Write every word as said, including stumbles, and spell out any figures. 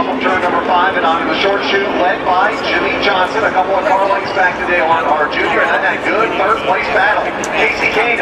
off of turn number five and onto the short chute, led by Jimmie Johnson. A couple of car lengths back to Dale Earnhardt Junior And then that good third place battle. Casey Kane